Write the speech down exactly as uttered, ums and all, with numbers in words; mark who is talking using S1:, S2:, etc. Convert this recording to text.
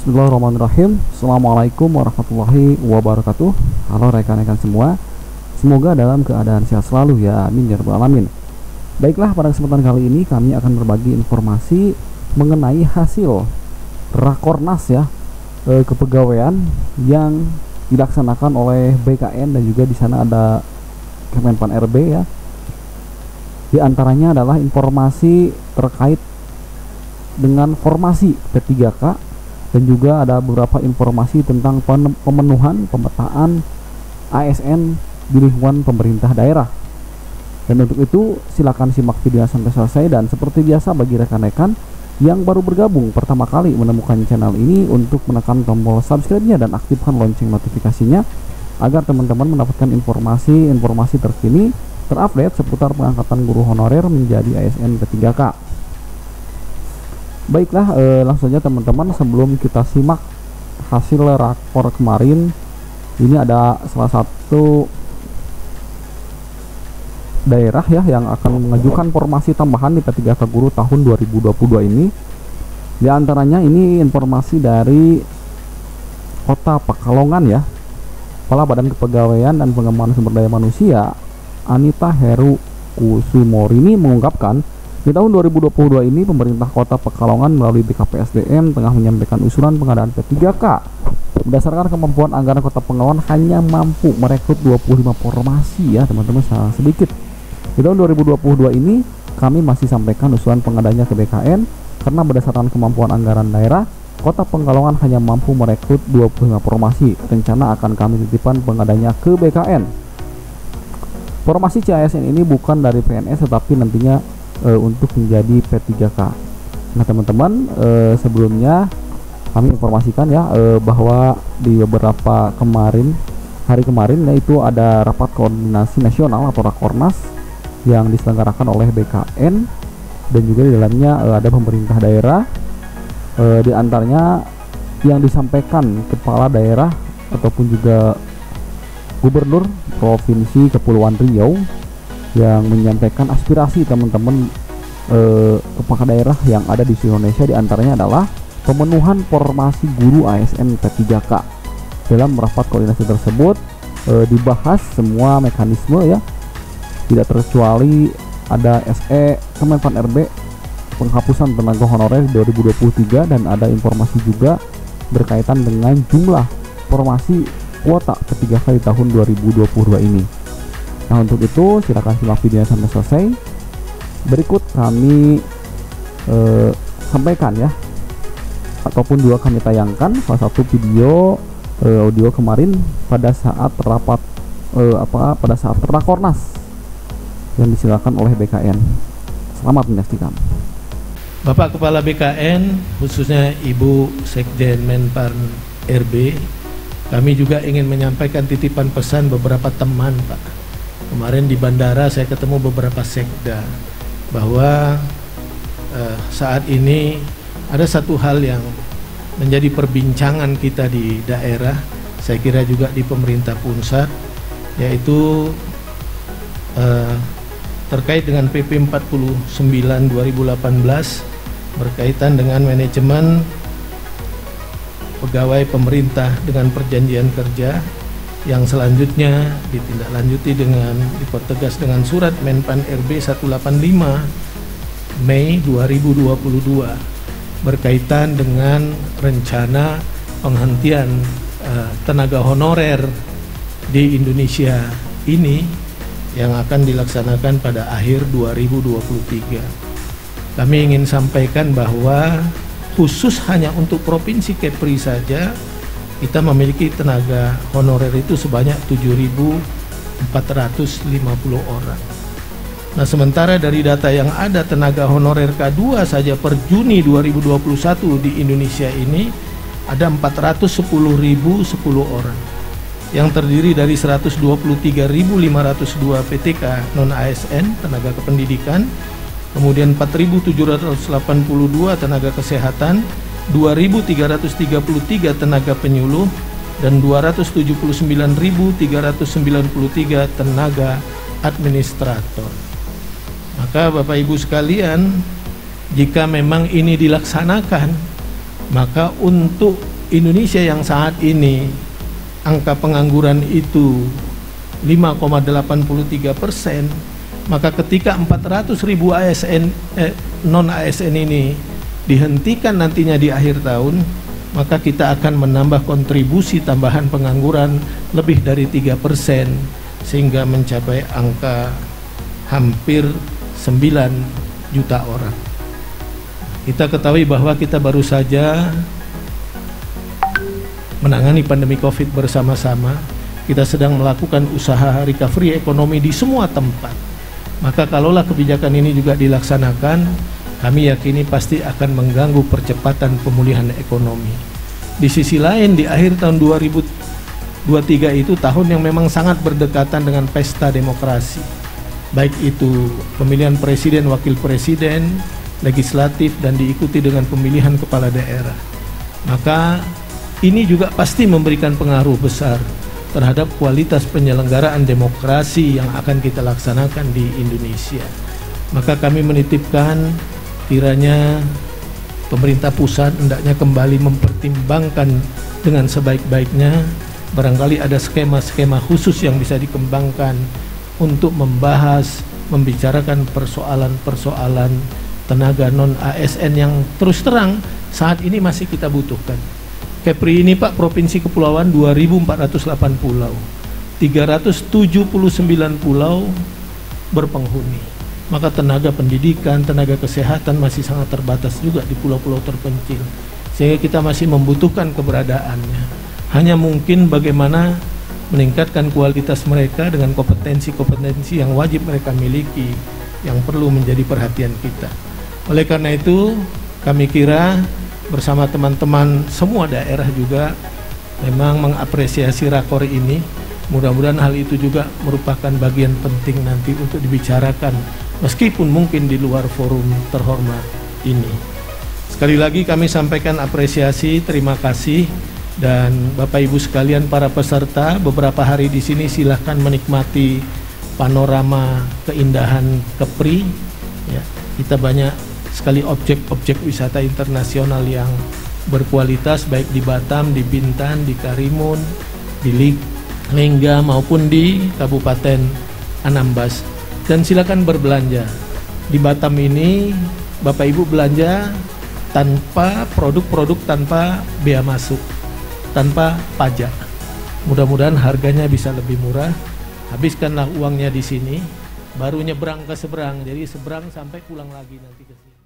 S1: Bismillahirrahmanirrahim. Assalamualaikum warahmatullahi wabarakatuh. Halo rekan-rekan semua, semoga dalam keadaan sehat selalu ya, amin ya rabbal alamin. Baiklah, pada kesempatan kali ini kami akan berbagi informasi mengenai hasil Rakornas ya, eh, kepegawaian yang dilaksanakan oleh B K N, dan juga di sana ada Kemenpan R B ya. Di antaranya adalah informasi terkait dengan formasi P tiga K, dan juga ada beberapa informasi tentang pemenuhan pemetaan A S N di lingkungan pemerintah daerah. Dan untuk itu silakan simak video sampai selesai, dan seperti biasa bagi rekan-rekan yang baru bergabung pertama kali menemukan channel ini, untuk menekan tombol subscribe-nya dan aktifkan lonceng notifikasinya agar teman-teman mendapatkan informasi-informasi terkini terupdate seputar pengangkatan guru honorer menjadi A S N P tiga K. Baiklah, eh, langsung saja teman-teman, sebelum kita simak hasil rakor kemarin, ini ada salah satu daerah ya yang akan mengajukan formasi tambahan di P tiga K guru tahun dua ribu dua puluh dua ini. Di antaranya ini informasi dari Kota Pekalongan ya. Kepala Badan Kepegawaian dan Pengembangan Sumber Daya Manusia Anita Heru Kusumorini mengungkapkan, di tahun dua ribu dua puluh dua ini pemerintah Kota Pekalongan melalui B K P S D M tengah menyampaikan usulan pengadaan P tiga K. Berdasarkan kemampuan anggaran Kota Pekalongan hanya mampu merekrut dua puluh lima formasi ya teman-teman, sangat sedikit. Di tahun dua ribu dua puluh dua ini kami masih sampaikan usulan pengadanya ke B K N karena berdasarkan kemampuan anggaran daerah, Kota Pekalongan hanya mampu merekrut dua puluh lima formasi. Rencana akan kami titipkan pengadanya ke B K N. Formasi C A S N ini bukan dari P N S tetapi nantinya e, untuk menjadi P tiga K. Nah teman-teman, e, sebelumnya kami informasikan ya e, bahwa di beberapa kemarin hari kemarin yaitu ada rapat koordinasi nasional atau Rakornas yang diselenggarakan oleh B K N, dan juga di dalamnya e, ada pemerintah daerah, e, di antaranya yang disampaikan kepala daerah ataupun juga Gubernur Provinsi Kepulauan Riau yang menyampaikan aspirasi teman-teman eh, kepala daerah yang ada di seluruh Indonesia. Di antaranya adalah pemenuhan formasi guru A S N P tiga K. Dalam rapat koordinasi tersebut eh, dibahas semua mekanisme ya, tidak terkecuali ada S E Kemenpan R B penghapusan tenaga honorer dua ribu dua puluh tiga, dan ada informasi juga berkaitan dengan jumlah formasi kuota P tiga K di tahun dua ribu dua puluh dua ini. Nah untuk itu silakan simak videonya sampai selesai. Berikut kami eh, sampaikan ya, ataupun juga kami tayangkan salah satu video eh, audio kemarin pada saat rapat eh, apa pada saat Rakornas yang disilakan oleh B K N. Selamat menyaksikan.
S2: Bapak Kepala B K N, khususnya Ibu Sekjen Menpan R B, kami juga ingin menyampaikan titipan pesan beberapa teman Pak. Kemarin di bandara saya ketemu beberapa sekda, bahwa eh, saat ini ada satu hal yang menjadi perbincangan kita di daerah, saya kira juga di pemerintah pusat, yaitu eh, terkait dengan P P empat puluh sembilan dua ribu delapan belas berkaitan dengan manajemen pegawai pemerintah dengan perjanjian kerja, yang selanjutnya ditindaklanjuti dengan dipertegas dengan surat Menpan R B seratus delapan puluh lima Mei dua ribu dua puluh dua berkaitan dengan rencana penghentian uh, tenaga honorer di Indonesia ini yang akan dilaksanakan pada akhir dua ribu dua puluh tiga. Kami ingin sampaikan bahwa khusus hanya untuk Provinsi Kepri saja kita memiliki tenaga honorer itu sebanyak tujuh ribu empat ratus lima puluh orang. Nah sementara dari data yang ada, tenaga honorer K dua saja per Juni dua ribu dua puluh satu di Indonesia ini ada empat ratus sepuluh ribu sepuluh orang, yang terdiri dari seratus dua puluh tiga ribu lima ratus dua P T K non A S N tenaga kependidikan, kemudian empat ribu tujuh ratus delapan puluh dua tenaga kesehatan, dua ribu tiga ratus tiga puluh tiga tenaga penyuluh, dan dua ratus tujuh puluh sembilan ribu tiga ratus sembilan puluh tiga tenaga administrator. Maka Bapak Ibu sekalian, jika memang ini dilaksanakan, maka untuk Indonesia yang saat ini angka pengangguran itu lima koma delapan tiga persen, maka ketika empat ratus ribu A S N eh, non A S N ini dihentikan nantinya di akhir tahun, maka kita akan menambah kontribusi tambahan pengangguran lebih dari tiga persen sehingga mencapai angka hampir sembilan juta orang. Kita ketahui bahwa kita baru saja menangani pandemi COVID bersama-sama. Kita sedang melakukan usaha recovery ekonomi di semua tempat. Maka kalaulah kebijakan ini juga dilaksanakan, kami yakini pasti akan mengganggu percepatan pemulihan ekonomi. Di sisi lain, di akhir tahun dua ribu dua puluh tiga itu tahun yang memang sangat berdekatan dengan pesta demokrasi. Baik itu pemilihan presiden, wakil presiden, legislatif, dan diikuti dengan pemilihan kepala daerah. Maka ini juga pasti memberikan pengaruh besar terhadap kualitas penyelenggaraan demokrasi yang akan kita laksanakan di Indonesia. Maka kami menitipkan kiranya pemerintah pusat hendaknya kembali mempertimbangkan dengan sebaik-baiknya, barangkali ada skema-skema khusus yang bisa dikembangkan untuk membahas, membicarakan persoalan-persoalan tenaga non A S N yang terus terang saat ini masih kita butuhkan. Kepri ini Pak, Provinsi Kepulauan dua ribu empat ratus delapan pulau, tiga ratus tujuh puluh sembilan pulau berpenghuni. Maka tenaga pendidikan, tenaga kesehatan masih sangat terbatas juga di pulau-pulau terpencil, sehingga kita masih membutuhkan keberadaannya. Hanya mungkin bagaimana meningkatkan kualitas mereka dengan kompetensi-kompetensi yang wajib mereka miliki, yang perlu menjadi perhatian kita. Oleh karena itu, kami kira bersama teman-teman semua daerah juga memang mengapresiasi rakor ini. Mudah-mudahan hal itu juga merupakan bagian penting nanti untuk dibicarakan, meskipun mungkin di luar forum terhormat ini. Sekali lagi kami sampaikan apresiasi, terima kasih, dan Bapak Ibu sekalian para peserta, beberapa hari di sini silahkan menikmati panorama keindahan Kepri. Ya, kita banyak sekali objek-objek wisata internasional yang berkualitas, baik di Batam, di Bintan, di Karimun, di Lengga maupun di Kabupaten Anambas. Dan silakan berbelanja. Di Batam ini Bapak Ibu belanja tanpa produk-produk, tanpa bea masuk, tanpa pajak. Mudah-mudahan harganya bisa lebih murah. Habiskanlah uangnya di sini, baru nyebrang ke seberang. Jadi seberang sampai pulang lagi nanti ke sini.